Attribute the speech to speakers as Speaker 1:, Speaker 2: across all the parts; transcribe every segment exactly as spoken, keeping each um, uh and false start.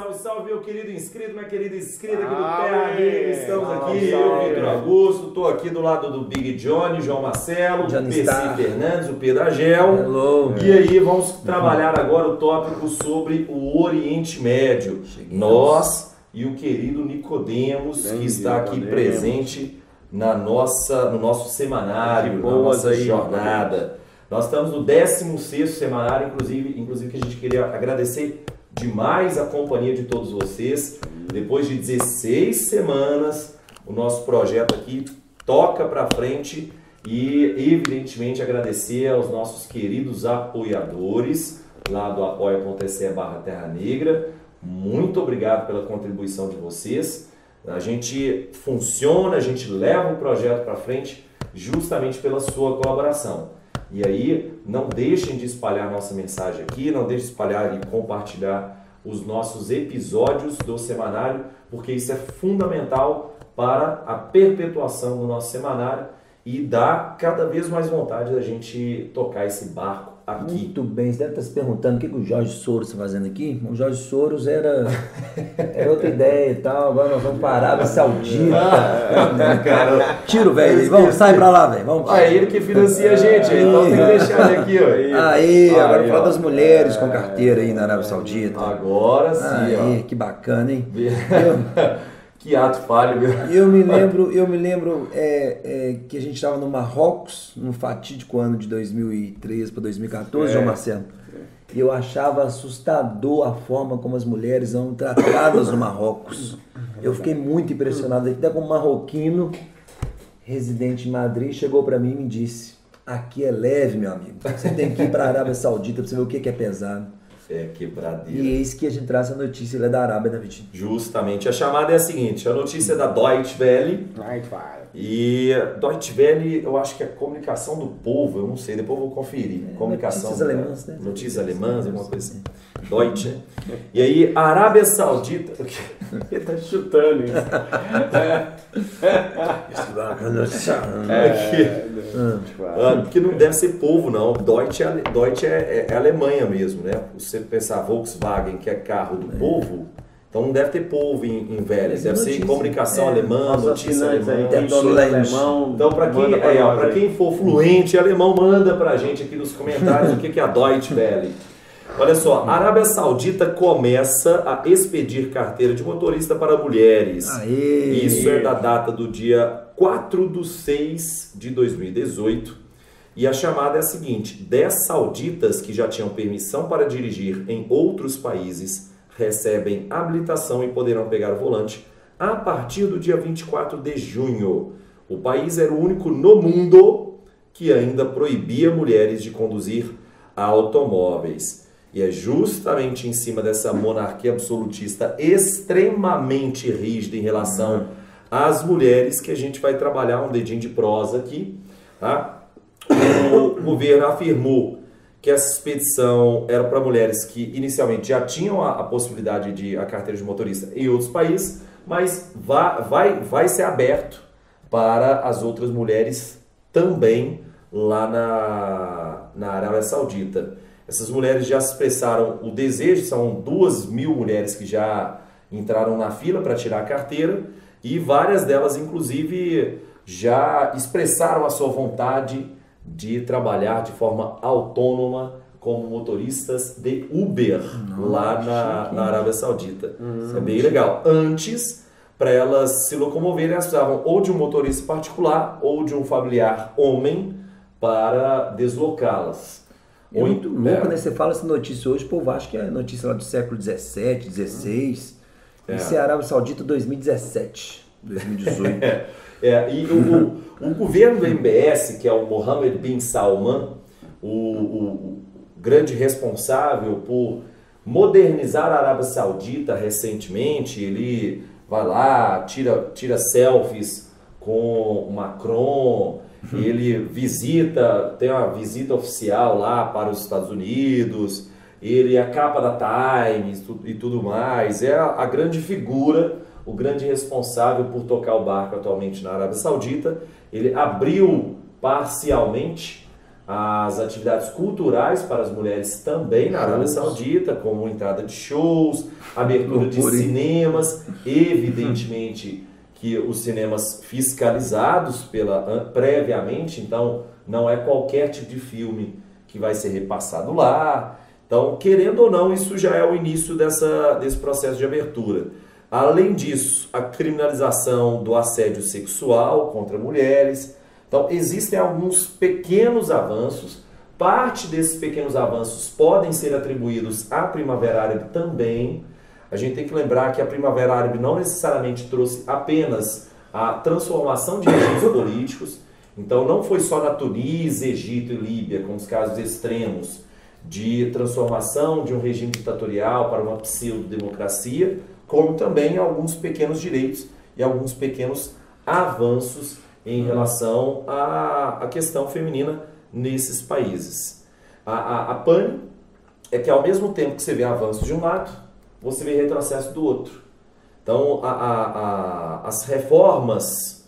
Speaker 1: Salve, salve, meu querido inscrito, minha querida inscrita aqui do Terra Amiga. Estamos aqui, eu, Vitor Augusto, estou aqui do lado do Big Johnny, João Marcelo,
Speaker 2: Johnny
Speaker 1: o P C
Speaker 2: Star.
Speaker 1: Fernandes, o Pedro Agel.
Speaker 2: Hello.
Speaker 1: E aí vamos trabalhar agora o tópico sobre o Oriente Médio.
Speaker 2: Cheguei.
Speaker 1: Nós e o querido Nicodemos,
Speaker 3: Bem
Speaker 1: que está aqui
Speaker 3: Nicodemos.
Speaker 1: presente na nossa, no nosso semanário, na
Speaker 3: Boas
Speaker 1: nossa
Speaker 3: aí,
Speaker 1: jornada. Nós estamos no décimo sexto semanário, inclusive, inclusive que a gente queria agradecer demais a companhia de todos vocês. Depois de dezesseis semanas, o nosso projeto aqui toca para frente e, evidentemente, agradecer aos nossos queridos apoiadores lá do apoia.se barra Terra Negra. Muito obrigado pela contribuição de vocês. A gente funciona, a gente leva o projeto para frente justamente pela sua colaboração. E aí, não deixem de espalhar nossa mensagem aqui, não deixem de espalhar e compartilhar os nossos episódios do semanário, porque isso é fundamental para a perpetuação do nosso semanário e dá cada vez mais vontade da gente tocar esse barco aqui.
Speaker 2: Muito bem, você deve estar se perguntando o que, que o Jorge Soros está fazendo aqui. O Jorge Soros era, era outra ideia e tal, agora nós vamos para a Arábia Saudita.
Speaker 1: Cara,
Speaker 2: Tira o velho aí, vamos, sai pra lá, velho. Vamos.
Speaker 1: é ele que financia a gente, então tem que deixar ele aqui, ó.
Speaker 2: Aí, agora
Speaker 1: Aí,
Speaker 2: falar
Speaker 1: ó.
Speaker 2: das mulheres com carteira aí na Arábia Saudita.
Speaker 1: Agora sim,
Speaker 2: Aí,
Speaker 1: ó.
Speaker 2: que bacana, hein?
Speaker 1: Que ato falho, meu.
Speaker 2: Eu me lembro, eu me lembro é, é, que a gente estava no Marrocos, no fatídico ano de dois mil e treze para dois mil e quatorze,
Speaker 1: É.
Speaker 2: João Marcelo. E eu achava assustador a forma como as mulheres são tratadas no Marrocos. Eu fiquei muito impressionado. Até como marroquino, residente em Madrid, chegou para mim e me disse: aqui é leve, meu amigo. Você tem que ir para a Arábia Saudita para você ver o que que é pesado.
Speaker 1: É quebradeira.
Speaker 2: E eis que a gente traz a notícia, ele é da Arábia, né, Vitinho?
Speaker 1: Justamente. A chamada é a seguinte, a notícia é da Deutsche Welle. E Deutsche Welle, eu acho que é comunicação do povo, eu não sei, depois eu vou conferir.
Speaker 2: É,
Speaker 1: comunicação
Speaker 2: notícias alemãs, né?
Speaker 1: Notícias alemãs, alguma coisa assim. Deutsche. né? E aí, a Arábia Saudita...
Speaker 3: Ele tá chutando isso.
Speaker 1: É, Ah, porque não deve ser povo, não. Deutsche, é, ale- Deutsche é, é Alemanha mesmo, né? Você pensar Volkswagen, que é carro do povo, então não deve ter povo em, em Vélez. Deve ser
Speaker 2: Notícia.
Speaker 1: comunicação
Speaker 2: É,
Speaker 1: alemã,
Speaker 3: Nossos
Speaker 1: notícia
Speaker 3: assinantes aí,
Speaker 1: alemã.
Speaker 3: tem domínio
Speaker 2: Excelente.
Speaker 3: alemão.
Speaker 1: Então, para quem,
Speaker 3: manda pra
Speaker 1: aí, ó,
Speaker 3: nós
Speaker 1: pra
Speaker 3: aí.
Speaker 1: quem for fluente alemão, manda pra gente aqui nos comentários o que que é a Deutsche Welle. Olha só, a Arábia Saudita começa a expedir carteira de motorista para mulheres.
Speaker 2: Aê!
Speaker 1: Isso é da data do dia quatro de seis de dois mil e dezoito. E a chamada é a seguinte: dez sauditas que já tinham permissão para dirigir em outros países recebem habilitação e poderão pegar o volante a partir do dia vinte e quatro de junho. O país era o único no mundo que ainda proibia mulheres de conduzir automóveis. E é justamente em cima dessa monarquia absolutista extremamente rígida em relação às mulheres que a gente vai trabalhar um dedinho de prosa aqui, tá? O governo afirmou que essa expedição era para mulheres que inicialmente já tinham a, a possibilidade de a carteira de motorista em outros países, mas vai, vai, vai ser aberto para as outras mulheres também lá na, na Arábia Saudita. Essas mulheres já expressaram o desejo, são duas mil mulheres que já entraram na fila para tirar a carteira e várias delas, inclusive, já expressaram a sua vontade de trabalhar de forma autônoma como motoristas de Uber lá na, na Arábia Saudita. Isso é bem legal. Antes, para elas se locomoverem, elas precisavam ou de um motorista particular ou de um familiar homem para deslocá-las.
Speaker 2: É
Speaker 1: Ou
Speaker 2: muito
Speaker 1: em-
Speaker 2: louco,
Speaker 1: é.
Speaker 2: né? Você fala essa notícia hoje, o povo acha que é notícia lá do século dezessete, dezesseis.
Speaker 1: É.
Speaker 2: Isso é Arábia Saudita dois mil e dezessete, dois mil e dezoito.
Speaker 1: É, é, e o, o, o governo do M B S, que é o Mohammed bin Salman, o, o, o grande responsável por modernizar a Arábia Saudita recentemente, ele vai lá, tira, tira selfies com o Macron, ele visita, tem uma visita oficial lá para os Estados Unidos, ele é a capa da Times tu- e tudo mais, é a, a grande figura, o grande responsável por tocar o barco atualmente na Arábia Saudita. Ele abriu parcialmente as atividades culturais para as mulheres também na Arábia Saudita, como entrada de shows, abertura de cinemas, evidentemente que os cinemas fiscalizados pela, previamente, então não é qualquer tipo de filme que vai ser repassado lá. Então, querendo ou não, isso já é o início dessa, desse processo de abertura. Além disso, a criminalização do assédio sexual contra mulheres. Então, existem alguns pequenos avanços. Parte desses pequenos avanços podem ser atribuídos à Primavera Árabe também. A gente tem que lembrar que a Primavera Árabe não necessariamente trouxe apenas a transformação de regimes políticos. Então, não foi só na Tunísia, Egito e Líbia, com os casos extremos de transformação de um regime ditatorial para uma pseudo-democracia, como também alguns pequenos direitos e alguns pequenos avanços em relação à, à questão feminina nesses países. A, a, a pane é que ao mesmo tempo que você vê avanço de um lado, você vê retrocesso do outro. Então, a, a, a, as reformas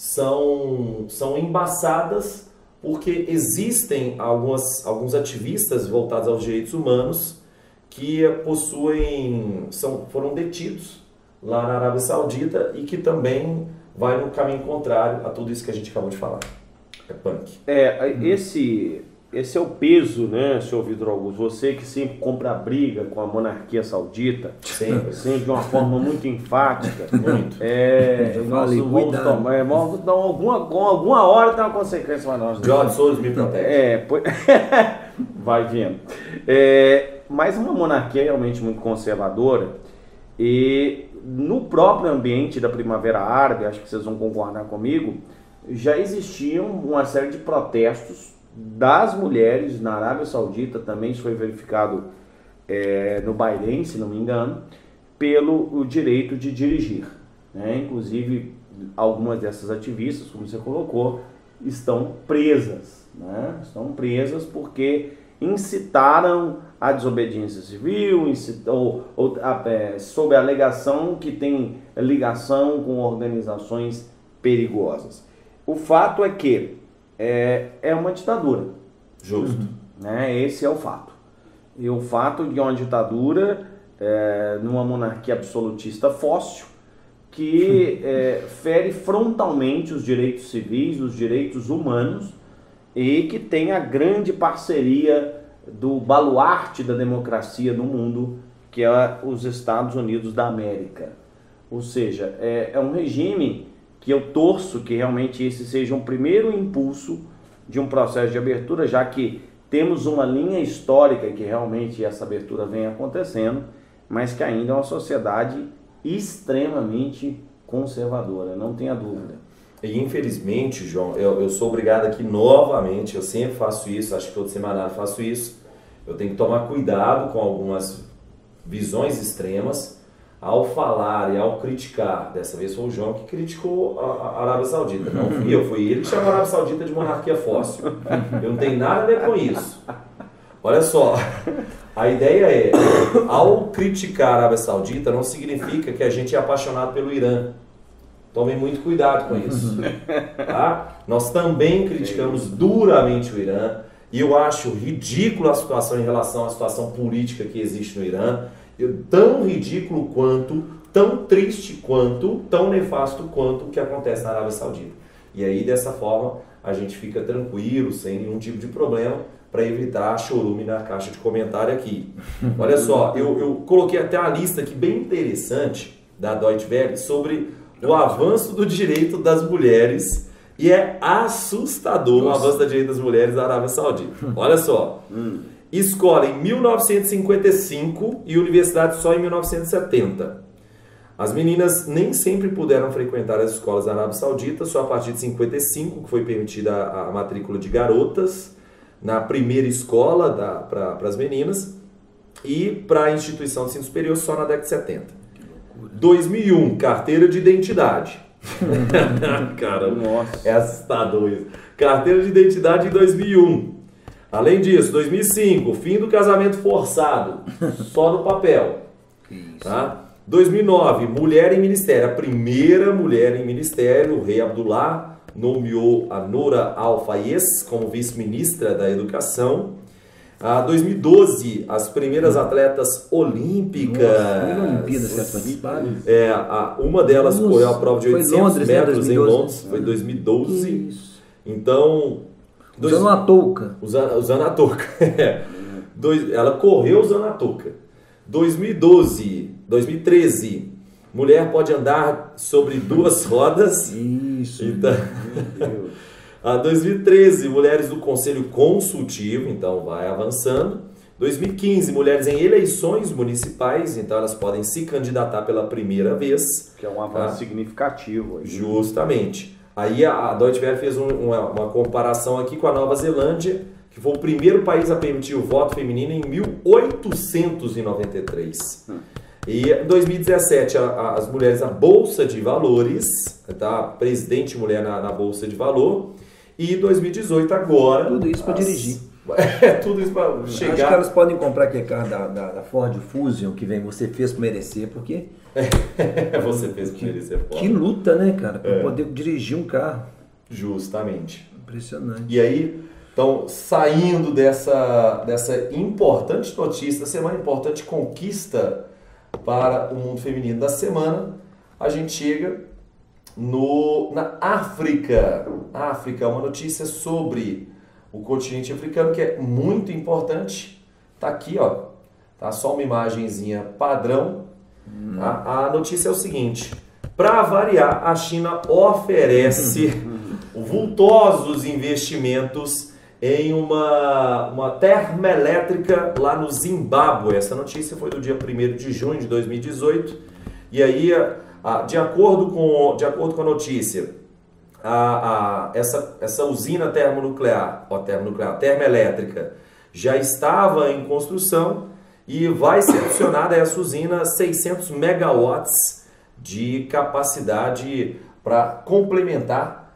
Speaker 1: são, são embaçadas porque existem algumas, alguns ativistas voltados aos direitos humanos que possuem, são, foram detidos lá na Arábia Saudita e que também vai no caminho contrário a tudo isso que a gente acabou de falar. É punk.
Speaker 3: É, esse, esse é o peso, né, senhor Vitor Augusto? Você que sempre compra a briga com a monarquia saudita,
Speaker 1: Sempre.
Speaker 3: sempre de uma forma muito enfática.
Speaker 1: Muito.
Speaker 3: É,
Speaker 2: Eu
Speaker 3: nós
Speaker 2: falei,
Speaker 3: vamos
Speaker 2: cuidado.
Speaker 3: tomar, é, vamos dar alguma, com alguma hora tem uma consequência para nós.
Speaker 1: George Soros me protege.
Speaker 3: É, pois- vai vendo. É, mas uma monarquia realmente muito conservadora e no próprio ambiente da Primavera Árabe, acho que vocês vão concordar comigo, já existiam uma série de protestos das mulheres na Arábia Saudita, também isso foi verificado é, no Bahrein, se não me engano, pelo o direito de dirigir, né? Inclusive, algumas dessas ativistas, como você colocou, estão presas, né? Estão presas porque incitaram a desobediência civil, incitou, ou, a, é, sob a alegação que tem ligação com organizações perigosas. O fato é que é, é uma ditadura.
Speaker 1: Justo.
Speaker 3: Né? Esse é o fato. E o fato de uma ditadura, é, numa monarquia absolutista fóssil, que é, fere frontalmente os direitos civis, os direitos humanos, e que tem a grande parceria do baluarte da democracia no mundo, que é os Estados Unidos da América. Ou seja, é, é um regime que eu torço que realmente esse seja um primeiro impulso de um processo de abertura, já que temos uma linha histórica que realmente essa abertura vem acontecendo, mas que ainda é uma sociedade extremamente conservadora, não tenha dúvida.
Speaker 1: E infelizmente, João, eu, eu sou obrigado aqui novamente, eu sempre faço isso, acho que toda semana eu faço isso, eu tenho que tomar cuidado com algumas visões extremas ao falar e ao criticar. Dessa vez foi o João que criticou a, a Arábia Saudita, não fui eu, foi ele que chamou a Arábia Saudita de monarquia fóssil. Eu não tenho nada a ver com isso. Olha só, a ideia é, ao criticar a Arábia Saudita não significa que a gente é apaixonado pelo Irã. Tomem muito cuidado com isso. Tá? Nós também criticamos duramente o Irã e eu acho ridícula a situação em relação à situação política que existe no Irã. Eu, tão ridículo quanto, tão triste quanto, tão nefasto quanto o que acontece na Arábia Saudita. E aí, dessa forma, a gente fica tranquilo, sem nenhum tipo de problema, para evitar chorume na caixa de comentário aqui. Olha só, eu, eu coloquei até uma lista aqui bem interessante da Deutsche Welle sobre o avanço do direito das mulheres e é assustador Nossa. o avanço do direito das mulheres na Arábia Saudita. Olha só, hum. escola em mil novecentos e cinquenta e cinco e universidade só em mil novecentos e setenta. As meninas nem sempre puderam frequentar as escolas na Arábia Saudita, só a partir de cinquenta e cinco que foi permitida a, a matrícula de garotas na primeira escola para as meninas e para a instituição de ensino superior só na década de setenta. dois mil e um, carteira de identidade. Cara, Nossa. É assustador isso. Carteira de identidade em dois mil e um. Além disso, dois mil e cinco, fim do casamento forçado, só no papel. Tá? dois mil e nove, mulher em ministério. A primeira mulher em ministério, o rei Abdullah, nomeou a Noura Al-Fayez como vice-ministra da Educação. A dois mil e doze, as primeiras atletas olímpicas.
Speaker 2: Nossa, Olimpíadas que elas participaram.
Speaker 1: É, a, uma delas
Speaker 2: Nossa,
Speaker 1: correu a prova de oitocentos
Speaker 2: Londres,
Speaker 1: metros
Speaker 2: né,
Speaker 1: em
Speaker 2: dois mil e doze.
Speaker 1: Londres, foi em dois mil e doze.
Speaker 2: Que isso.
Speaker 1: Então. Dois,
Speaker 2: usando uma touca.
Speaker 1: Usando, usando a touca. Dois, ela correu usando a touca. dois mil e doze, dois mil e treze, mulher pode andar sobre duas rodas.
Speaker 2: Isso.
Speaker 1: Então, a dois mil e treze, mulheres do Conselho Consultivo, então vai avançando. dois mil e quinze, mulheres em eleições municipais, então elas podem se candidatar pela primeira vez.
Speaker 3: Que é um avanço
Speaker 1: tá?
Speaker 3: significativo. Aí.
Speaker 1: Justamente. Aí a, a Deutsche Welle fez um, uma, uma comparação aqui com a Nova Zelândia, que foi o primeiro país a permitir o voto feminino em mil oitocentos e noventa e três. Hum. E em dois mil e dezessete, a, a, as mulheres na Bolsa de Valores, tá? Presidente mulher na, na Bolsa de Valor. E em dois mil e dezoito agora...
Speaker 2: Tudo isso para
Speaker 1: as...
Speaker 2: dirigir.
Speaker 1: É, tudo isso para chegar...
Speaker 2: Acho que elas podem comprar aquele carro da, da, da Ford Fusion, que vem, você fez por merecer, porque...
Speaker 1: Você fez por merecer.
Speaker 2: Que, que luta, né, cara? Para
Speaker 1: é.
Speaker 2: poder dirigir um carro.
Speaker 1: Justamente.
Speaker 2: Impressionante.
Speaker 1: E aí, então, saindo dessa, dessa importante notícia da semana, importante conquista para o mundo feminino da semana, a gente chega no, na África. África, uma notícia sobre o continente africano que é muito importante. Tá aqui, ó. Tá só uma imagenzinha padrão. Hum. A, a notícia é o seguinte: para variar, a China oferece vultosos investimentos em uma, uma termoelétrica lá no Zimbábue. Essa notícia foi do dia primeiro de junho de dois mil e dezoito. E aí, a, de, acordo com, de acordo com a notícia, a, a, essa, essa usina termonuclear, ó, termonuclear, termoelétrica, já estava em construção e vai ser adicionada a essa usina seiscentos megawatts de capacidade para complementar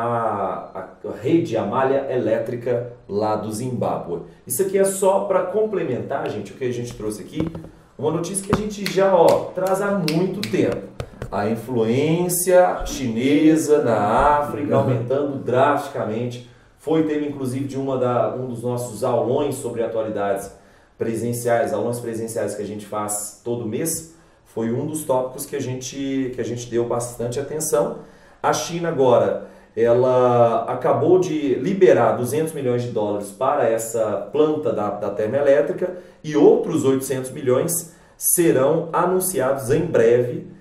Speaker 1: a, a rede, a malha elétrica lá do Zimbábue. Isso aqui é só para complementar, gente, o que a gente trouxe aqui, uma notícia que a gente já ó, traz há muito tempo. A influência chinesa na África aumentando drasticamente. Foi tema, inclusive, de uma da, um dos nossos aulões sobre atualidades presenciais, aulões presenciais que a gente faz todo mês. Foi um dos tópicos que a gente, que a gente deu bastante atenção. A China agora, ela acabou de liberar duzentos milhões de dólares para essa planta da, da termoelétrica e outros oitocentos milhões serão anunciados em breve.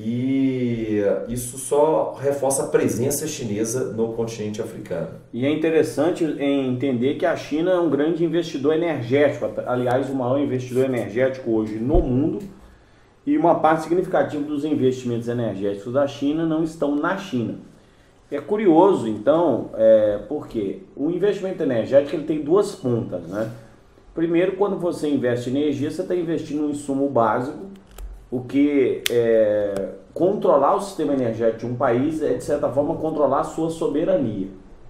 Speaker 1: E isso só reforça a presença chinesa no continente africano.
Speaker 3: E é interessante entender que a China é um grande investidor energético, aliás, o maior investidor energético hoje no mundo, e uma parte significativa dos investimentos energéticos da China não estão na China. É curioso, então, é, porque o investimento energético ele tem duas pontas, né? Primeiro, quando você investe em energia, você está investindo em insumo básico, o que é, controlar o sistema energético de um país é, de certa forma, controlar a sua soberania.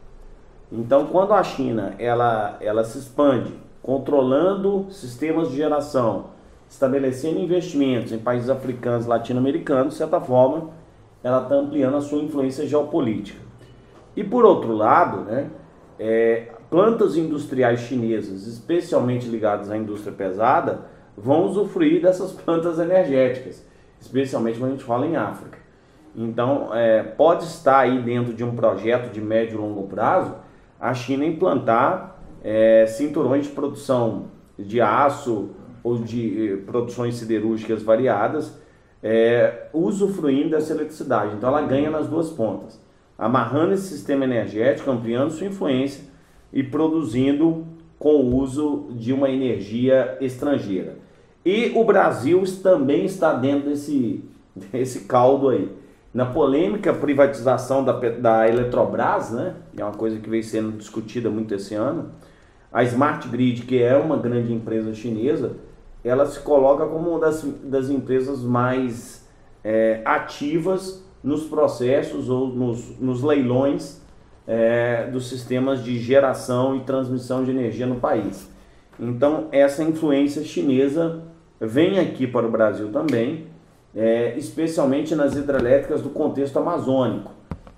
Speaker 3: Então, quando a China ela, ela se expande, controlando sistemas de geração, estabelecendo investimentos em países africanos e latino-americanos, de certa forma, ela está ampliando a sua influência geopolítica. E, por outro lado, né, é, plantas industriais chinesas, especialmente ligadas à indústria pesada, vão usufruir dessas plantas energéticas, especialmente quando a gente fala em África. Então, é, pode estar aí dentro de um projeto de médio e longo prazo, a China implantar é, cinturões de produção de aço ou de eh, produções siderúrgicas variadas, é, usufruindo dessa eletricidade. Então, ela ganha nas duas pontas, amarrando esse sistema energético, ampliando sua influência e produzindo com o uso de uma energia estrangeira. E o Brasil também está dentro desse, desse caldo aí. Na polêmica privatização da, da Eletrobras, né, é uma coisa que vem sendo discutida muito esse ano, a Smart Grid, que é uma grande empresa chinesa, ela se coloca como uma das, das empresas mais é, ativas nos processos ou nos, nos leilões é, dos sistemas de geração e transmissão de energia no país. Então, essa influência chinesa vem aqui para o Brasil também, é, especialmente nas hidrelétricas do contexto amazônico.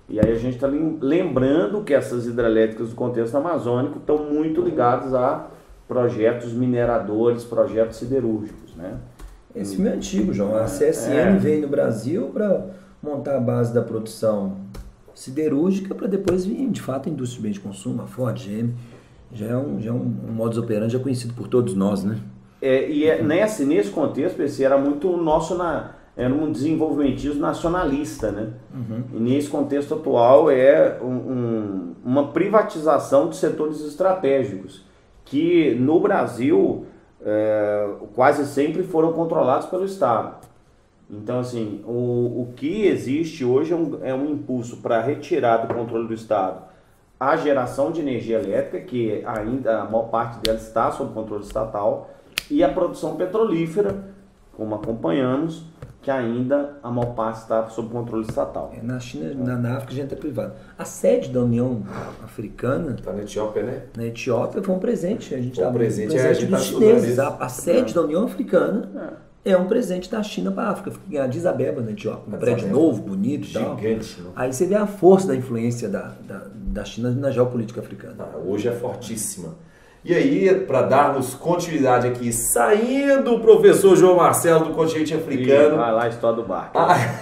Speaker 3: E aí a gente está lembrando que essas hidrelétricas do contexto amazônico estão muito ligadas a projetos mineradores, projetos siderúrgicos, né?
Speaker 2: Esse filme é antigo, João. A C S N é. veio no Brasil para montar a base da produção siderúrgica para depois vir, de fato, a indústria de bens de consumo, a Ford, G M. Já é um, já é um, um modus operandi já conhecido por todos nós, né?
Speaker 3: É, e é, nesse, nesse contexto, esse era muito nosso, na, era um desenvolvimentismo nacionalista, né? Uhum. E nesse contexto atual é um, um, uma privatização de setores estratégicos, que no Brasil é, quase sempre foram controlados pelo Estado. Então, assim, o, o que existe hoje é um, é um impulso para retirar do controle do Estado a geração de energia elétrica, que ainda a maior parte dela está sob controle estatal, e a produção petrolífera, como acompanhamos, que ainda a maior parte está sob controle estatal.
Speaker 2: É, na China, na, na África, a gente é privado. A sede da União Africana...
Speaker 1: Está na Etiópia, né?
Speaker 2: Na Etiópia foi um presente. A gente
Speaker 1: foi um
Speaker 2: dá
Speaker 1: presente,
Speaker 2: um presente
Speaker 1: é, a gente
Speaker 2: dos
Speaker 1: tá
Speaker 2: chineses. A, a sede
Speaker 3: é.
Speaker 2: da União Africana é. é um presente da China para a África. Fica em Addis Abeba, na Etiópia. Um prédio novo, bonito e tal.
Speaker 1: Gigante. Né?
Speaker 2: Aí você vê a força da influência da, da, da China na geopolítica africana.
Speaker 1: Ah, hoje é fortíssima. E aí, para darmos continuidade aqui, saindo o professor João Marcelo do continente africano.
Speaker 3: Ih, vai lá, história do barco.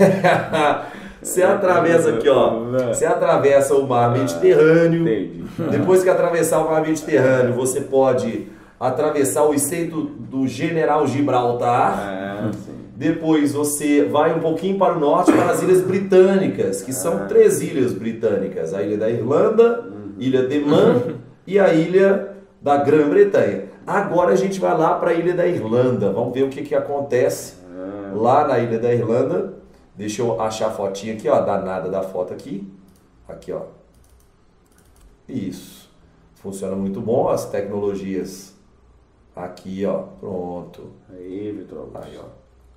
Speaker 1: Você atravessa aqui, ó. Você atravessa o mar Mediterrâneo.
Speaker 3: Entendi.
Speaker 1: Depois que atravessar o mar Mediterrâneo, você pode atravessar o estreito do General Gibraltar.
Speaker 3: É, sim.
Speaker 1: Depois você vai um pouquinho para o norte, para as Ilhas Britânicas, que são três ilhas britânicas. A Ilha da Irlanda, Ilha de Man e a Ilha da Grã-Bretanha. Agora a gente vai lá para a Ilha da Irlanda. Vamos ver o que, que acontece lá na Ilha da Irlanda. Deixa eu achar a fotinha aqui, ó, a danada da foto aqui. Aqui, ó. Isso. Funciona muito bom as tecnologias. Aqui, ó. Pronto.
Speaker 3: Aí, Vitor.
Speaker 1: Aí, ó.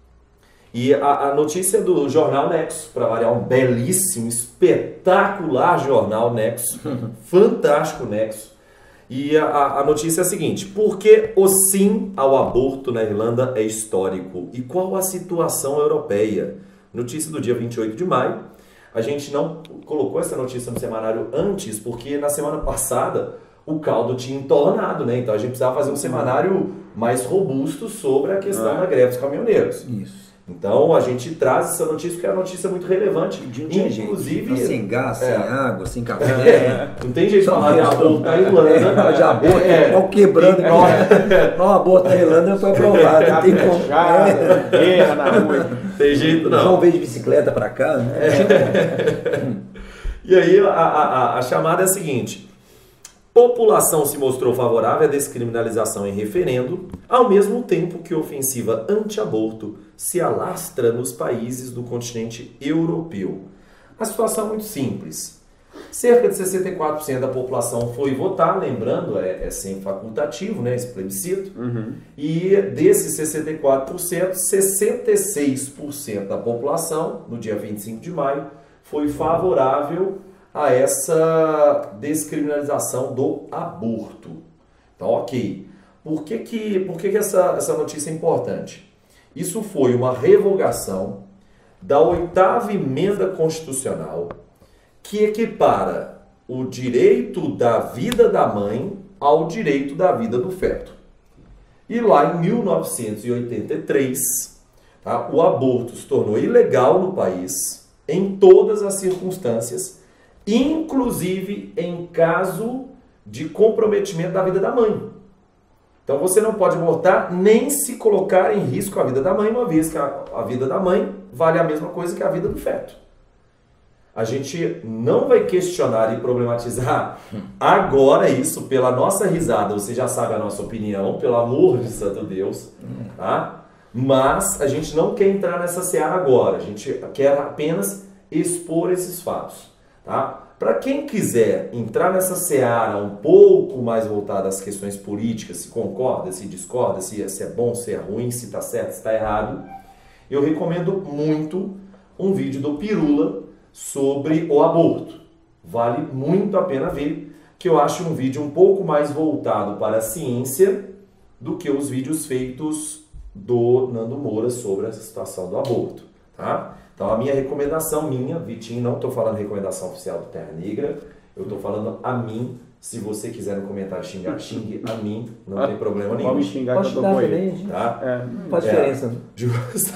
Speaker 1: E a, a notícia do Jornal Nexo, para variar, um belíssimo, espetacular jornal Nexo. Fantástico Nexo. E a, a notícia é a seguinte: por que o sim ao aborto na Irlanda é histórico? E qual a situação europeia? Notícia do dia vinte e oito de maio. A gente não colocou essa notícia no semanário antes, porque na semana passada o caldo tinha entornado, né? Então a gente precisava fazer um semanário mais robusto sobre a questão ah. da greve dos caminhoneiros.
Speaker 2: Isso.
Speaker 1: Então a gente traz essa notícia porque é uma notícia muito relevante.
Speaker 2: Inclusive, tá sem gás,
Speaker 1: é.
Speaker 2: sem água, sem café.
Speaker 1: É. Não tem jeito de falar de aborto na Irlanda.
Speaker 2: É, de aborto, é. Ó, quebrando. Ó, aborto na Irlanda foi aprovado. Não tem como.
Speaker 3: Guerra na rua.
Speaker 1: Tem jeito não.
Speaker 2: João veio de bicicleta pra cá, né?
Speaker 1: É. E aí a, a, a chamada é a seguinte: população se mostrou favorável à descriminalização em referendo, ao mesmo tempo que a ofensiva anti-aborto se alastra nos países do continente europeu. A situação é muito simples. Cerca de sessenta e quatro por cento da população foi votar, lembrando, é, é sempre facultativo, né, esse plebiscito,
Speaker 3: uhum.
Speaker 1: e desses sessenta e quatro por cento, sessenta e seis por cento da população, no dia vinte e cinco de maio, foi favorável a essa descriminalização do aborto. Então, ok. Por que, que, por que, que essa, essa notícia é importante? Isso foi uma revogação da oitava emenda constitucional que equipara o direito da vida da mãe ao direito da vida do feto. E lá em mil novecentos e oitenta e três, tá, o aborto se tornou ilegal no país em todas as circunstâncias, inclusive em caso de comprometimento da vida da mãe. Então você não pode abortar nem se colocar em risco a vida da mãe, uma vez que a, a vida da mãe vale a mesma coisa que a vida do feto. A gente não vai questionar e problematizar agora isso pela nossa risada. Você já sabe a nossa opinião, pelo amor de santo Deus, tá? Mas a gente não quer entrar nessa seara agora. A gente quer apenas expor esses fatos, tá? Para quem quiser entrar nessa seara um pouco mais voltada às questões políticas, se concorda, se discorda, se, se é bom, se é ruim, se está certo, se está errado, eu recomendo muito um vídeo do Pirula sobre o aborto. Vale muito a pena ver, que eu acho um vídeo um pouco mais voltado para a ciência do que os vídeos feitos do Nando Moura sobre essa situação do aborto, tá? Então a minha recomendação, minha, Vitinho, não estou falando recomendação oficial do Terra Negra, eu estou falando a mim. Se você quiser no comentário xingar, xingue a mim, não tem problema nenhum.
Speaker 3: Pode xingar
Speaker 2: Pode
Speaker 3: que eu tô com
Speaker 2: também,
Speaker 3: ele.
Speaker 2: gente.
Speaker 1: Tá?
Speaker 3: É.
Speaker 2: Não faz diferença. né?
Speaker 1: Justo.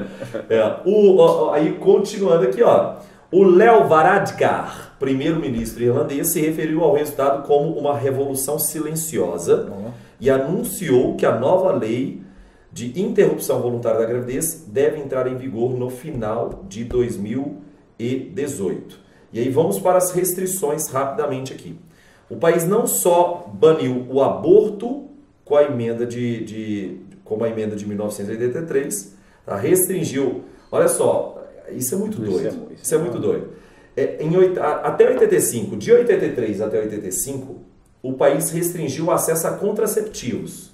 Speaker 1: É. O, o, aí, continuando aqui, ó. O Leo Varadkar, primeiro-ministro irlandês, se referiu ao resultado como uma revolução silenciosa
Speaker 2: Ó.
Speaker 1: e anunciou que a nova lei de interrupção voluntária da gravidez deve entrar em vigor no final de dois mil e dezoito. E aí vamos para as restrições rapidamente aqui. O país não só baniu o aborto com a emenda de, de, como a emenda de mil novecentos e oitenta e três, tá? Restringiu, olha só, isso é muito
Speaker 3: Isso
Speaker 1: doido,
Speaker 3: é mu- isso
Speaker 1: isso é
Speaker 3: é
Speaker 1: muito
Speaker 3: uma-
Speaker 1: doido. É, em, oit- a- até oitenta e cinco, de oitenta e três até oitenta e cinco, o país restringiu o acesso a contraceptivos.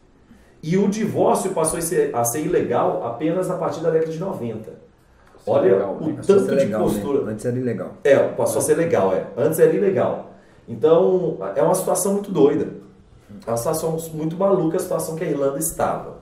Speaker 1: E o divórcio passou a ser, a ser ilegal apenas a partir da década de noventa.
Speaker 3: Isso é
Speaker 1: Olha
Speaker 3: legal,
Speaker 1: o
Speaker 3: né?
Speaker 2: Passou a ser
Speaker 1: tanto de
Speaker 2: legal,
Speaker 1: postura.
Speaker 2: né? Antes era ilegal.
Speaker 1: É, passou a ser legal, é. Antes era ilegal. Então, é uma situação muito doida. É uma situação muito maluca, a situação que a Irlanda estava.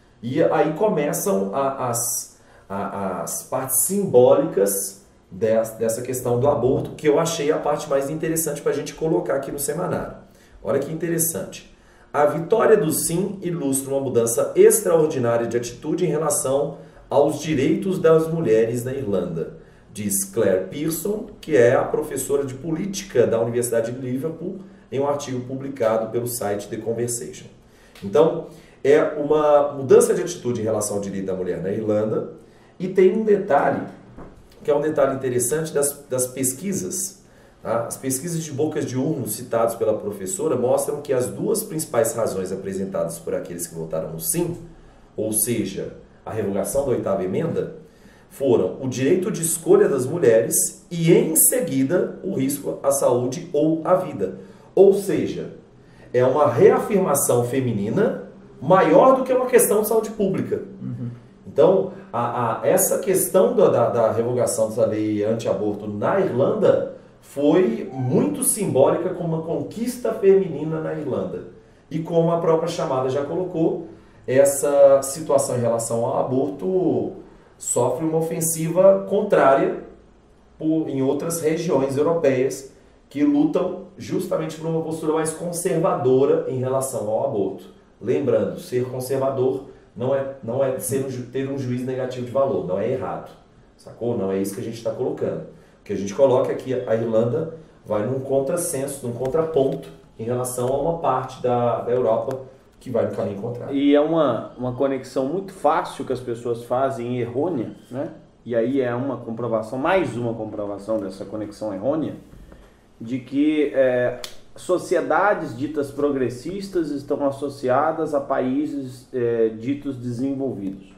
Speaker 1: E aí começam a- as, a- as partes simbólicas des- dessa questão do aborto, que eu achei a parte mais interessante para a gente colocar aqui no semanário. Olha que interessante. A vitória do sim ilustra uma mudança extraordinária de atitude em relação aos direitos das mulheres na Irlanda, diz Claire Pearson, que é a professora de política da Universidade de Liverpool, em um artigo publicado pelo site The Conversation. Então, é uma mudança de atitude em relação ao direito da mulher na Irlanda, e tem um detalhe, que é um detalhe interessante das, das pesquisas. Tá? As pesquisas de bocas de urno citadas pela professora mostram que as duas principais razões apresentadas por aqueles que votaram no sim, ou seja, a revogação da oitava emenda, foram o direito de escolha das mulheres e, em seguida, o risco à saúde ou à vida. Ou seja, é uma reafirmação feminina maior do que uma questão de saúde pública.
Speaker 2: Uhum.
Speaker 1: Então, a, a, essa questão da, da, da revogação dessa lei anti-aborto na Irlanda foi muito simbólica como uma conquista feminina na Irlanda. E como a própria chamada já colocou, essa situação em relação ao aborto sofre uma ofensiva contrária por, em outras regiões europeias que lutam justamente por uma postura mais conservadora em relação ao aborto. Lembrando, ser conservador não é, não é ser um, ter um juízo negativo de valor, não é errado, sacou? Não é isso que a gente está colocando. O que a gente coloca é que a Irlanda vai num contrassenso, num contraponto em relação a uma parte da, da Europa que vai no caminho contrário.
Speaker 3: E é uma, uma conexão muito fácil que as pessoas fazem, errônea, né? E aí é uma comprovação, mais uma comprovação dessa conexão errônea, de que é, sociedades ditas progressistas estão associadas a países é, ditos desenvolvidos.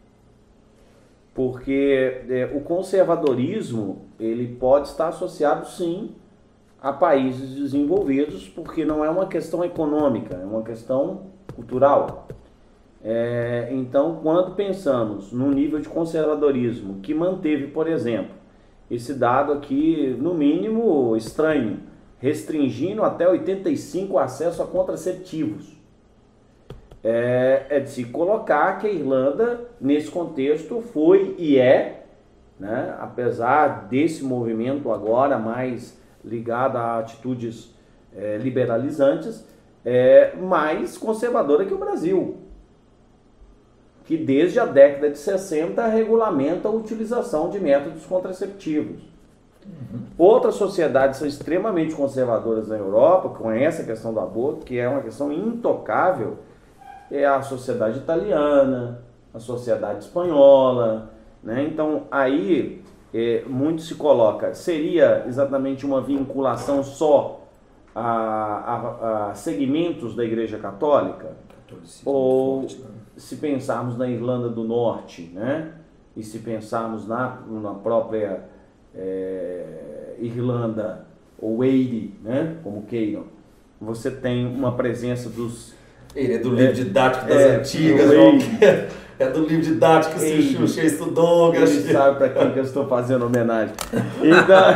Speaker 3: Porque é, o conservadorismo, ele pode estar associado, sim, a países desenvolvidos, porque não é uma questão econômica, é uma questão cultural. É, então, quando pensamos no nível de conservadorismo que manteve, por exemplo, esse dado aqui, no mínimo, estranho, restringindo até oitenta e cinco o acesso a contraceptivos. É, é de se colocar que a Irlanda, nesse contexto, foi e é, né, apesar desse movimento agora mais ligado a atitudes é, liberalizantes, é mais conservadora que o Brasil, que desde a década de sessenta regulamenta a utilização de métodos contraceptivos. Uhum. Outras sociedades são extremamente conservadoras na Europa, conhecem a questão do aborto, que é uma questão intocável, é a sociedade italiana, a sociedade espanhola, né? Então aí é, muito se coloca, seria exatamente uma vinculação só a, a, a segmentos da Igreja Católica? Ou forte, né? Se pensarmos na Irlanda do Norte, né? E se pensarmos na, na própria é, Irlanda, ou Eire, né? Como queiram, você tem uma presença dos...
Speaker 1: Ele é do livro didático das
Speaker 3: é,
Speaker 1: antigas, João. É do livro didático que o Xuxa estudou.
Speaker 3: Ele
Speaker 1: Gaxi.
Speaker 3: sabe para quem que eu estou fazendo homenagem. Então,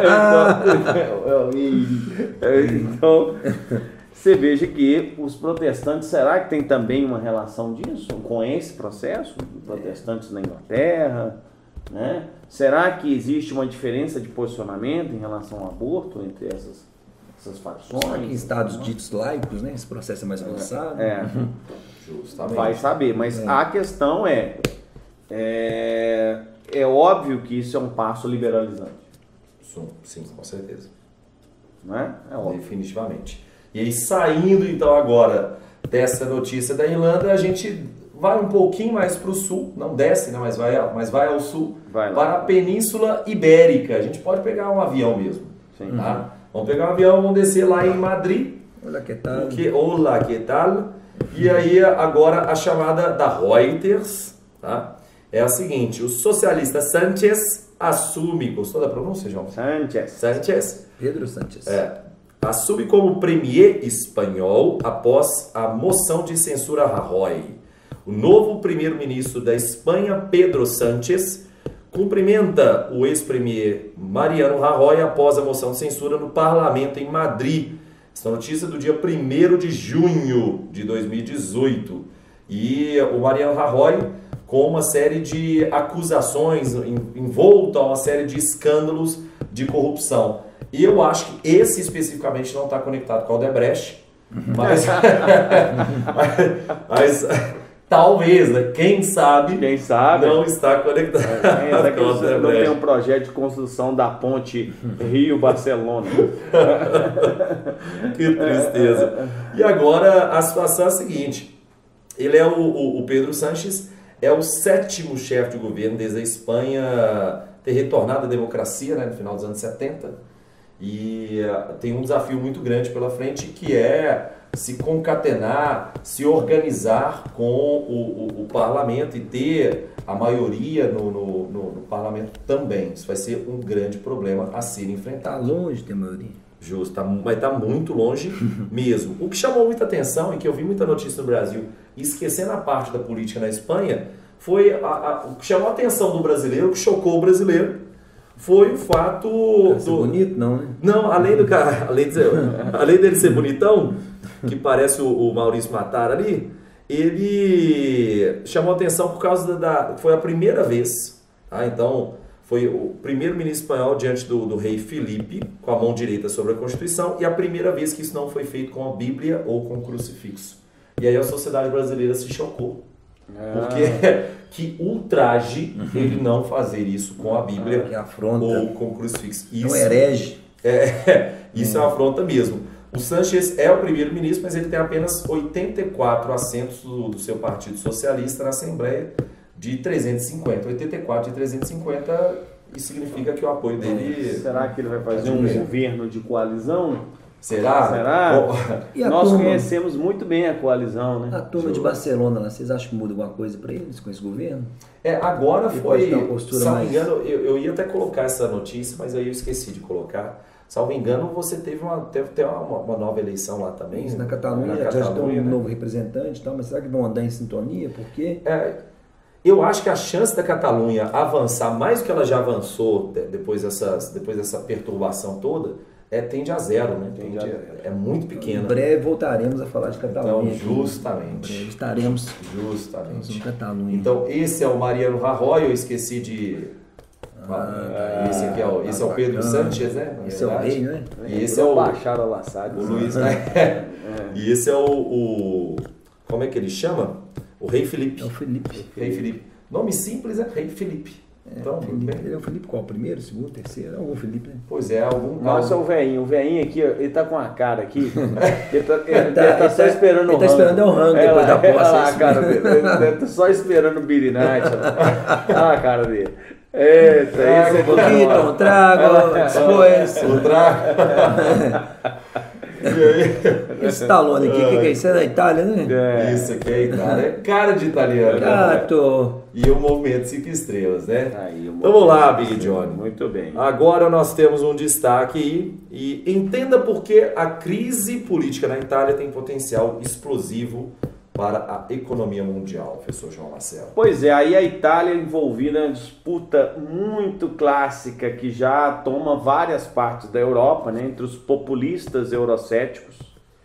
Speaker 3: então, então, você veja que os protestantes, será que tem também uma relação disso com esse processo? Protestantes na Inglaterra, né? Será que existe uma diferença de posicionamento em relação ao aborto entre essas, essas fações?
Speaker 2: Em estados ditos laicos, né? Esse processo é mais avançado.
Speaker 3: É,
Speaker 1: Justamente.
Speaker 3: vai saber, mas
Speaker 2: É.
Speaker 3: a questão é, é, é óbvio que isso é um passo liberalizante,
Speaker 1: Sim, sim, com certeza.
Speaker 3: né? É óbvio.
Speaker 1: Definitivamente. E aí, saindo então agora dessa notícia da Irlanda, a gente vai um pouquinho mais para o sul, não desce, né, mas, vai, mas vai ao sul,
Speaker 3: Vai lá.
Speaker 1: para a Península Ibérica. A gente pode pegar um avião mesmo.
Speaker 3: Sim.
Speaker 1: Tá? Vamos pegar um avião, vamos descer lá em Madrid.
Speaker 2: Olha que tal.
Speaker 1: Que, olá, que tal? E aí, agora, a chamada da Reuters, tá? É a seguinte: o socialista Sánchez assume, gostou da pronúncia, João?
Speaker 3: Sánchez.
Speaker 1: Sánchez
Speaker 2: Pedro Sánchez.
Speaker 1: é, assume como premier espanhol após a moção de censura a Rajoy. O novo primeiro-ministro da Espanha, Pedro Sánchez, cumprimenta o ex-premier Mariano Rajoy após a moção de censura no parlamento em Madrid. Essa notícia é do dia primeiro de junho de dois mil e dezoito. E o Mariano Rajoy, com uma série de acusações, envolto a uma série de escândalos de corrupção. E eu acho que esse especificamente não está conectado com o Odebrecht, mas, mas, mas talvez, né? Quem sabe,
Speaker 3: Quem sabe?
Speaker 1: não está conectado
Speaker 3: Quem sabe que
Speaker 1: com o
Speaker 3: eles não tem
Speaker 1: Odebrecht.
Speaker 3: um projeto de construção da ponte Rio-Barcelona.
Speaker 1: Que tristeza. E agora a situação é a seguinte: ele é o, o, o Pedro Sánchez, é o sétimo chefe de governo desde a Espanha ter retornado à democracia, né, no final dos anos setenta. E uh, tem um desafio muito grande pela frente, que é se concatenar, se organizar com o, o, o parlamento e ter a maioria no, no, no, no parlamento também. Isso vai ser um grande problema a ser
Speaker 2: Tá
Speaker 1: enfrentado.
Speaker 2: longe de ter maioria.
Speaker 1: Justo, tá, vai estar muito longe mesmo. O que chamou muita atenção e que eu vi muita notícia no Brasil, esquecendo a parte da política na Espanha, foi a, a, o que chamou a atenção do brasileiro, o que chocou o brasileiro, foi o fato
Speaker 2: Parece
Speaker 1: do...
Speaker 2: bonito, não, né?
Speaker 1: Não, além do cara, além, de, além dele ser bonitão, que parece o, o Maurício Matar ali, ele chamou atenção por causa da, da foi a primeira vez, tá? Então foi o primeiro-ministro espanhol diante do, do rei Felipe, com a mão direita sobre a Constituição, e a primeira vez que isso não foi feito com a Bíblia ou com o crucifixo. E aí a sociedade brasileira se chocou. Porque que ultraje ele não fazer isso com a Bíblia
Speaker 2: Que afronta.
Speaker 1: ou com o crucifixo.
Speaker 2: É
Speaker 1: Isso
Speaker 2: um herege.
Speaker 1: é, isso é uma afronta mesmo. O Sánchez é o primeiro-ministro, mas ele tem apenas oitenta e quatro assentos do, do seu Partido Socialista na Assembleia de trezentos e cinquenta. oitenta e quatro de trezentos e cinquenta, isso significa que o apoio dele...
Speaker 3: Será que ele vai fazer um
Speaker 1: Admiro.
Speaker 3: governo de coalizão?
Speaker 1: Será?
Speaker 3: Será?
Speaker 2: E a
Speaker 3: Nós
Speaker 2: turma?
Speaker 3: conhecemos muito bem a coalizão, né?
Speaker 2: A turma de Barcelona lá, vocês acham que muda alguma coisa para eles com esse governo?
Speaker 1: É, agora
Speaker 2: Ele
Speaker 1: foi,
Speaker 2: pode ter uma postura
Speaker 1: se não me
Speaker 2: mais-
Speaker 1: engano, eu, eu ia até colocar essa notícia, mas aí eu esqueci de colocar. Salvo engano, você teve uma, teve, teve uma, uma nova eleição lá também.
Speaker 2: Isso na Catalunha,
Speaker 1: na
Speaker 2: já, já tem
Speaker 1: Catalunha,
Speaker 2: um
Speaker 1: né?
Speaker 2: novo representante e tal, mas será que vão andar em sintonia? Por quê?
Speaker 1: É, eu acho que a chance da Catalunha avançar mais do que ela já avançou de- depois, dessas, depois dessa perturbação toda, é, tende a zero, né?
Speaker 3: Tende
Speaker 1: Tende
Speaker 3: a
Speaker 1: a-
Speaker 3: zero.
Speaker 1: é muito
Speaker 2: Em
Speaker 1: pequena.
Speaker 2: breve voltaremos a falar de
Speaker 1: Então,
Speaker 2: Catalunha. aqui. Em
Speaker 1: justamente.
Speaker 2: breve estaremos em
Speaker 1: Justamente.
Speaker 2: Catalunha.
Speaker 1: Então, esse é o Mariano Rajoy, eu esqueci de...
Speaker 2: Ah,
Speaker 1: esse aqui é o, esse é o Pedro
Speaker 2: bacana.
Speaker 1: Sánchez, né? na
Speaker 2: Esse é o
Speaker 1: verdade.
Speaker 2: rei, né?
Speaker 1: E esse é o,
Speaker 3: Bashar al-Assad.
Speaker 1: o Luiz, né? E esse é o, o... Como é que ele chama? O Rei Felipe.
Speaker 2: É o Felipe.
Speaker 1: Rei Felipe. Nome simples é Rei Felipe. Então,
Speaker 2: Felipe.
Speaker 1: bem,
Speaker 2: Ele é o Felipe qual? Primeiro, segundo, terceiro? É algum Felipe, né?
Speaker 1: pois é, algum...
Speaker 3: Nossa,
Speaker 1: algum-
Speaker 3: o velhinho, o velhinho aqui, ó, ele tá com a cara aqui. Ele tá, ele,
Speaker 2: Ele tá-
Speaker 3: ele tá
Speaker 2: ele
Speaker 3: só
Speaker 2: tá-
Speaker 3: esperando
Speaker 2: ele
Speaker 3: o
Speaker 2: tá esperando é o rango
Speaker 3: É
Speaker 2: depois
Speaker 3: lá,
Speaker 2: da posse,
Speaker 3: é lá
Speaker 2: é
Speaker 3: a
Speaker 2: isso
Speaker 3: cara dele. Ele ele tá só esperando o Birinite. Olha a cara dele. Eita, esse é
Speaker 2: Trago, Vitor, trago, depois.
Speaker 1: Outra... E aí?
Speaker 2: Esse talone aqui, o que, que é isso? É da Itália, né?
Speaker 3: É.
Speaker 1: Isso aqui é Itália. É cara de italiano. né?
Speaker 2: Gato.
Speaker 1: E o movimento cinco estrelas, né?
Speaker 3: Aí, o
Speaker 1: Então vamos lá,
Speaker 3: movimento.
Speaker 1: Big Johnny.
Speaker 3: Muito bem.
Speaker 1: Agora nós temos um destaque aí, e entenda por que a crise política na Itália tem potencial explosivo para a economia mundial, professor João Marcelo.
Speaker 3: Pois é, aí a Itália é envolvida em uma disputa muito clássica que já toma várias partes da Europa, né, entre os populistas eurocéticos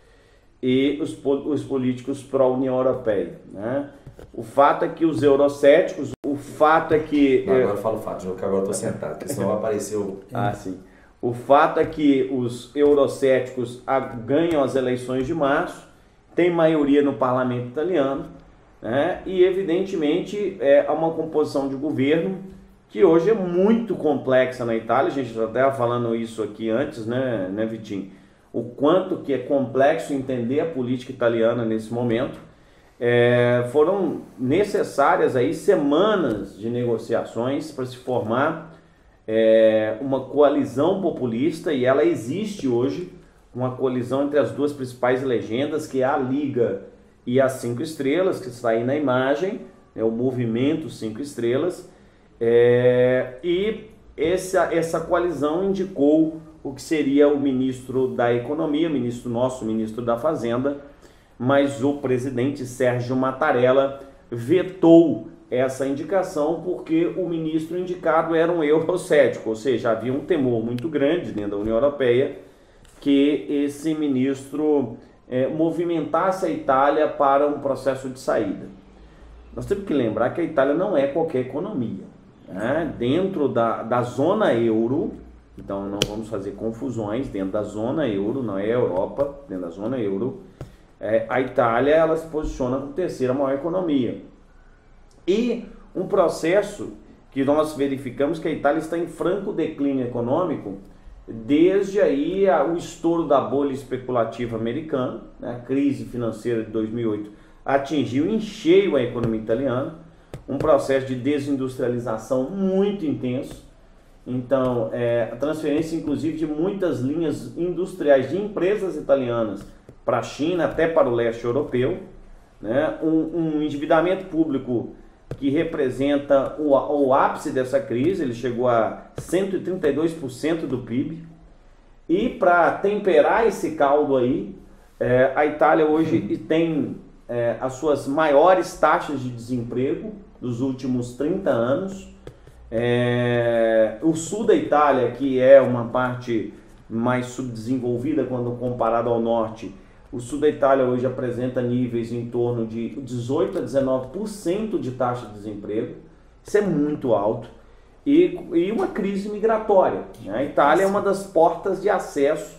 Speaker 3: e os, po- os políticos pró-União Europeia, né? O fato é que os eurocéticos, o fato é que...
Speaker 1: Não, agora eu falo o fato, que agora eu tô sentado, porque senão apareceu...
Speaker 3: Ah, sim. O fato é que os eurocéticos ganham as eleições de março, tem maioria no parlamento italiano, né? E evidentemente é uma composição de governo que hoje é muito complexa na Itália. A gente já estava falando isso aqui antes, né, né, Vitinho? O quanto que é complexo entender a política italiana nesse momento. É, foram necessárias aí semanas de negociações para se formar é, uma coalizão populista, e ela existe hoje, uma coalizão entre as duas principais legendas, que é a Liga e as Cinco Estrelas, que está aí na imagem, é o Movimento Cinco Estrelas, é, e essa, essa coalizão indicou o que seria o ministro da Economia, ministro nosso, ministro da Fazenda, mas o presidente Sérgio Mattarella vetou essa indicação porque o ministro indicado era um eurocético, ou seja, havia um temor muito grande dentro da União Europeia que esse ministro é, movimentasse a Itália para um processo de saída. Nós temos que lembrar que a Itália não é qualquer economia, né? Dentro da, da zona euro, então não vamos fazer confusões, dentro da zona euro, não é a Europa, dentro da zona euro, É, a Itália ela se posiciona como terceira maior economia. E um processo que nós verificamos que a Itália está em franco declínio econômico desde aí a, o estouro da bolha especulativa americana, né? A crise financeira de dois mil e oito atingiu em cheio a economia italiana, um processo de desindustrialização muito intenso. Então, é, a transferência inclusive de muitas linhas industriais de empresas italianas para a China, até para o leste europeu, né? um, um endividamento público que representa o, o ápice dessa crise, ele chegou a cento e trinta e dois por cento do P I B, e para temperar esse caldo aí, é, a Itália hoje tem é, as suas maiores taxas de desemprego dos últimos trinta anos, é, o sul da Itália, que é uma parte mais subdesenvolvida quando comparado ao norte, o sul da Itália hoje apresenta níveis em torno de dezoito a dezenove por cento de taxa de desemprego. Isso é muito alto. E, e uma crise migratória, né? A Itália é uma das portas de acesso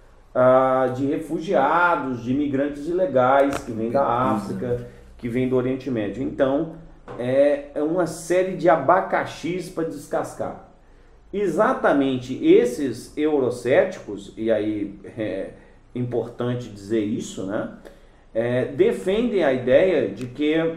Speaker 3: uh, de refugiados, de imigrantes ilegais que vêm da África, que vêm do Oriente Médio. Então, é, é uma série de abacaxis para descascar. Exatamente esses eurocéticos, e aí... É, importante dizer isso, né? É, defendem a ideia de que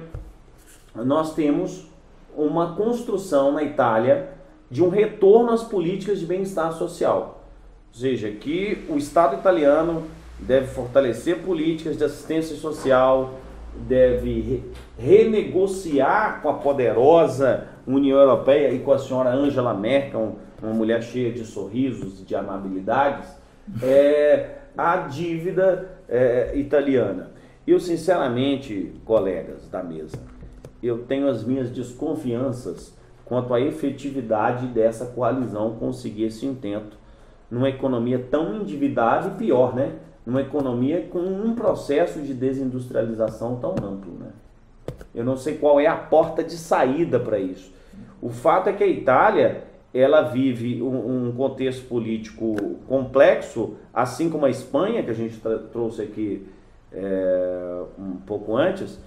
Speaker 3: nós temos uma construção na Itália de um retorno às políticas de bem-estar social. Ou seja, que o Estado italiano deve fortalecer políticas de assistência social, deve re renegociar com a poderosa União Europeia e com a senhora Angela Merkel, uma mulher cheia de sorrisos e de amabilidades, é, a dívida é, italiana. Eu, sinceramente, colegas da mesa, eu tenho as minhas desconfianças quanto à efetividade dessa coalizão conseguir esse intento numa economia tão endividada e pior, né? Numa economia com um processo de desindustrialização tão amplo, né? Eu não sei qual é a porta de saída para isso. O fato é que a Itália... ela vive um, um contexto político complexo, assim como a Espanha, que a gente trouxe aqui é, um pouco antes,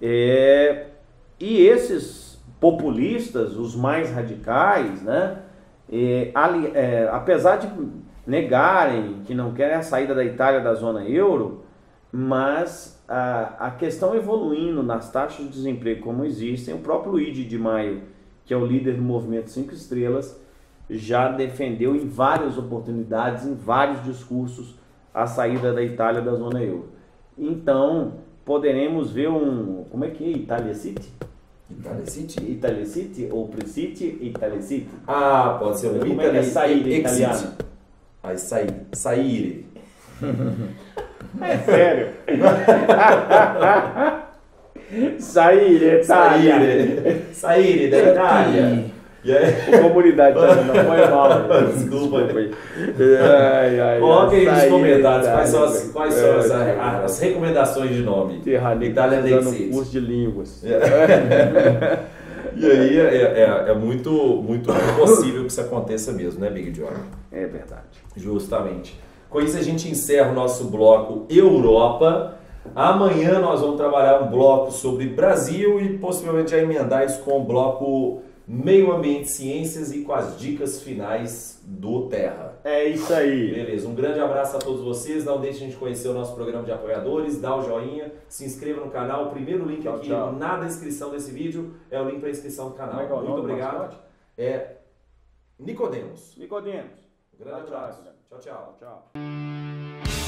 Speaker 3: é, e esses populistas, os mais radicais, né, é, ali, é, apesar de negarem que não querem a saída da Itália da zona euro, mas a, a questão evoluindo nas taxas de desemprego como existem, o próprio Luigi Di Maio, que é o líder do Movimento Cinco Estrelas, já defendeu em várias oportunidades, em vários discursos, a saída da Itália da zona euro. Então, poderemos ver um... Como é que é? Italia City?
Speaker 1: Italia City?
Speaker 3: Italia City ou Pre-City? Italia City?
Speaker 1: Ah, pode ser um
Speaker 3: Como é que é saída italiana?
Speaker 1: Aí, sair. Sair.
Speaker 3: É sério? Sair, Itália.
Speaker 1: Sair, sair da Itália.
Speaker 3: E aí? Comunidade italiana, não foi mal.
Speaker 1: Desculpa.
Speaker 3: Ai, ai,
Speaker 1: coloquem aí nos
Speaker 3: sair,
Speaker 1: comentários
Speaker 3: Itália.
Speaker 1: quais são as, quais são as,
Speaker 3: É,
Speaker 1: as, as recomendações de nome.
Speaker 3: Itália
Speaker 1: Itália
Speaker 3: dando
Speaker 1: City.
Speaker 3: curso de línguas.
Speaker 1: E aí é, é, é muito, muito possível que isso aconteça mesmo, né, Big John?
Speaker 3: É verdade.
Speaker 1: Justamente. Com isso a gente encerra o nosso bloco Europa. Amanhã nós vamos trabalhar um bloco sobre Brasil e possivelmente já emendar isso com o bloco Meio Ambiente e Ciências e com as dicas finais do Terra.
Speaker 3: É isso aí.
Speaker 1: Beleza, um grande abraço a todos vocês. Não deixem de conhecer o nosso programa de apoiadores, dá o joinha, se inscreva no canal. O primeiro link
Speaker 3: tchau,
Speaker 1: aqui
Speaker 3: tchau.
Speaker 1: na descrição desse vídeo é o link para inscrição do canal.
Speaker 3: Como é que é o
Speaker 1: Muito
Speaker 3: nome do
Speaker 1: obrigado.
Speaker 3: mascote?
Speaker 1: É Nicodemos.
Speaker 3: Nicodemos.
Speaker 1: Grande abraço. Tchau, tchau.
Speaker 3: Tchau.